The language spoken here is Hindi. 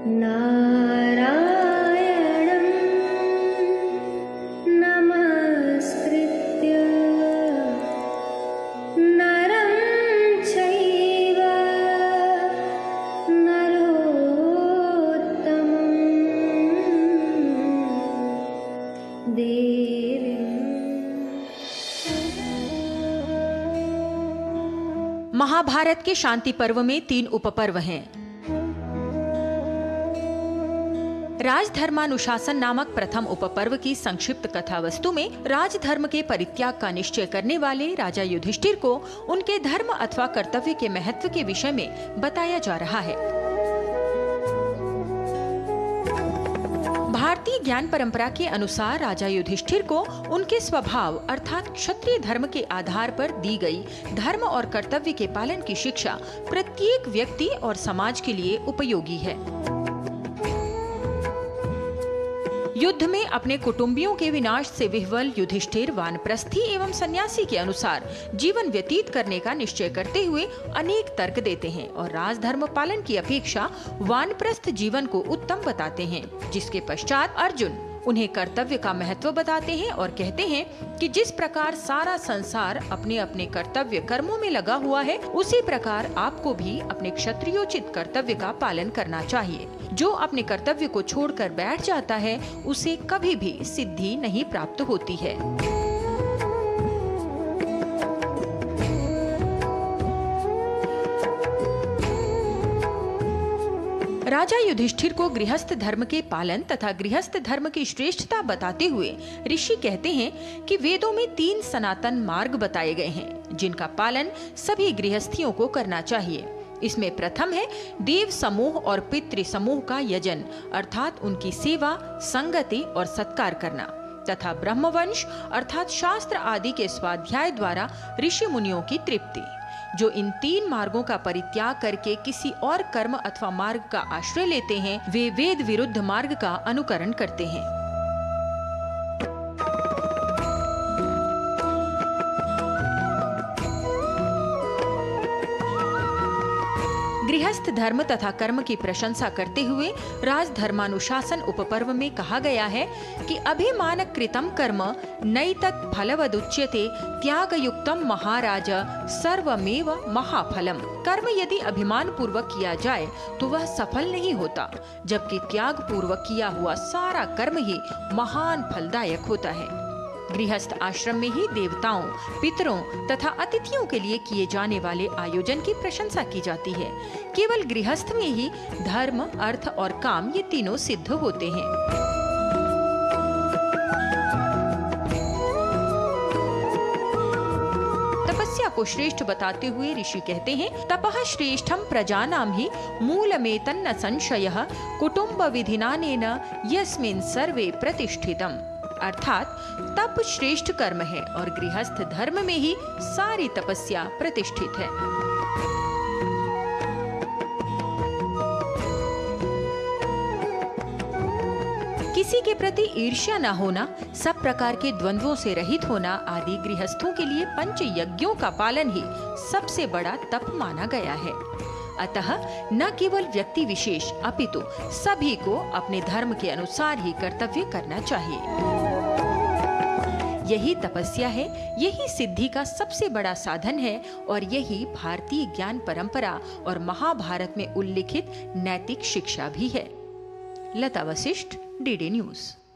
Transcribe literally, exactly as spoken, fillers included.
नारायणं नमस्कृत्य नरं चैव नरोत्तमं देवीं। महाभारत के शांति पर्व में तीन उपपर्व हैं। राजधर्मानुशासन नामक प्रथम उपपर्व की संक्षिप्त कथा वस्तु में राजधर्म के परित्याग का निश्चय करने वाले राजा युधिष्ठिर को उनके धर्म अथवा कर्तव्य के महत्व के विषय में बताया जा रहा है। भारतीय ज्ञान परंपरा के अनुसार राजा युधिष्ठिर को उनके स्वभाव अर्थात क्षत्रिय धर्म के आधार पर दी गई धर्म और कर्तव्य के पालन की शिक्षा प्रत्येक व्यक्ति और समाज के लिए उपयोगी है। युद्ध में अपने कुटुंबियों के विनाश से विह्वल युधिष्ठिर वानप्रस्थी एवं सन्यासी के अनुसार जीवन व्यतीत करने का निश्चय करते हुए अनेक तर्क देते हैं और राजधर्म पालन की अपेक्षा वानप्रस्थ जीवन को उत्तम बताते हैं, जिसके पश्चात अर्जुन उन्हें कर्तव्य का महत्व बताते हैं और कहते हैं कि जिस प्रकार सारा संसार अपने अपने कर्तव्य कर्मों में लगा हुआ है, उसी प्रकार आपको भी अपने क्षत्रियोचित कर्तव्य का पालन करना चाहिए। जो अपने कर्तव्य को छोड़कर बैठ जाता है, उसे कभी भी सिद्धि नहीं प्राप्त होती है। राजा युधिष्ठिर को गृहस्थ धर्म के पालन तथा गृहस्थ धर्म की श्रेष्ठता बताते हुए ऋषि कहते हैं कि वेदों में तीन सनातन मार्ग बताए गए हैं, जिनका पालन सभी गृहस्थियों को करना चाहिए। इसमें प्रथम है देव समूह और पितृ समूह का यजन अर्थात उनकी सेवा, संगति और सत्कार करना, तथा ब्रह्मवंश अर्थात शास्त्र आदि के स्वाध्याय द्वारा ऋषि मुनियों की तृप्ति। जो इन तीन मार्गों का परित्याग करके किसी और कर्म अथवा मार्ग का आश्रय लेते हैं, वे वेद विरुद्ध मार्ग का अनुकरण करते हैं। गृहस्थ धर्म तथा कर्म की प्रशंसा करते हुए राजधर्मानुशासन उपपर्व में कहा गया है कि अभिमान कृतम कर्म नैतत् फलवदुच्यते त्याग युक्तम महाराज सर्वमेव महाफलम। कर्म यदि अभिमान पूर्वक किया जाए तो वह सफल नहीं होता, जबकि त्याग पूर्वक किया हुआ सारा कर्म ही महान फलदायक होता है। गृहस्थ आश्रम में ही देवताओं, पितरों तथा अतिथियों के लिए किए जाने वाले आयोजन की प्रशंसा की जाती है। केवल गृहस्थ में ही धर्म, अर्थ और काम ये तीनों सिद्ध होते हैं। तपस्या को श्रेष्ठ बताते हुए ऋषि कहते हैं, तपः श्रेष्ठम प्रजानां ही मूलमेतन्न संशयः कुटुंब विधिनानेन यस्मिन् सर्वे प्रतिष्ठितम्। अर्थात तप श्रेष्ठ कर्म है और गृहस्थ धर्म में ही सारी तपस्या प्रतिष्ठित है। किसी के प्रति ईर्ष्या न होना, सब प्रकार के द्वंद्वों से रहित होना आदि गृहस्थों के लिए पंच यज्ञों का पालन ही सबसे बड़ा तप माना गया है। अतः न केवल व्यक्ति विशेष अपितु सभी को अपने धर्म के अनुसार ही कर्तव्य करना चाहिए। यही तपस्या है, यही सिद्धि का सबसे बड़ा साधन है और यही भारतीय ज्ञान परंपरा और महाभारत में उल्लिखित नैतिक शिक्षा भी है। Lata Vashisht, DD news.